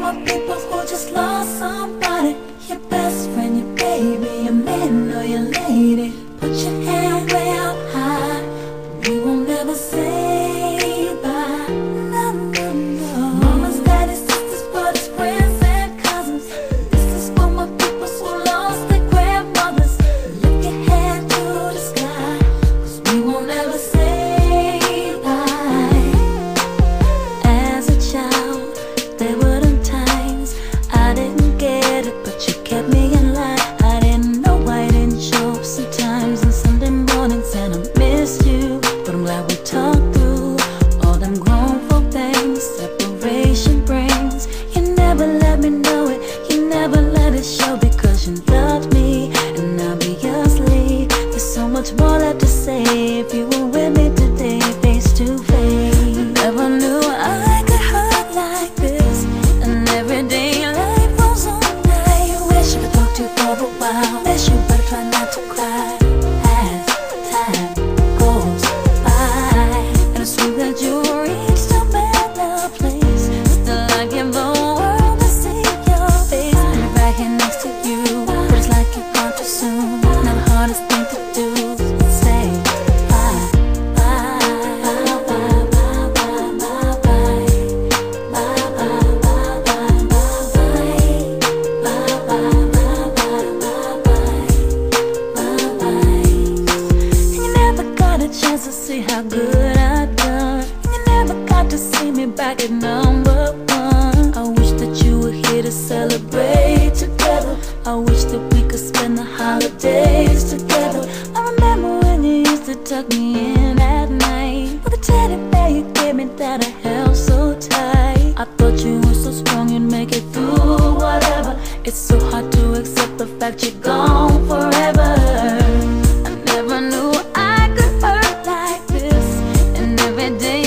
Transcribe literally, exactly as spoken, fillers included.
my people who just lost somebody. Your best friend, your baby, your man or your lady. Put your hand way up high. We won't ever say bye. No, no, no. Mamas, daddies, sisters, brothers, friends and cousins. This is for my people who lost their grandmothers. Lift your hand to the sky, 'cause we won't ever say bye. As a child, there were them times I didn't get it, but you kept me in line. I didn't know I didn't show up sometimes on Sunday mornings, and I missed you. But I'm glad we talked through all them grown folk things separation brings. You never let me know it, you never let it show, because you loved me and obviously there's so much more left to say. If you were with me today, face to face, never knew I could hurt like this. And every day life goes on. I wish I could talk to you for a while. Miss you, but I try not to cry as time goes by. And it's true that you reached a better place. Still I give the world to see your face. I'm right here next to you, but it's like you're gone too soon. Now the hardest thing to do is say bye, bye, bye, bye, bye, bye, bye, bye. Bye, bye, bye, bye, bye, bye. Bye, bye, bye, bye, bye, bye. Bye, bye. And you never got a chance to see how good I done. You never got to see me back at number one. I wish that you were here to celebrate together. I wish that we could spend the holidays together. I remember when you used to tuck me in at night with a teddy bear you gave me that I held so tight. I thought you were so strong you'd make it through whatever. It's so hard to accept the fact you're gone forever. I never knew I could hurt like this. And every day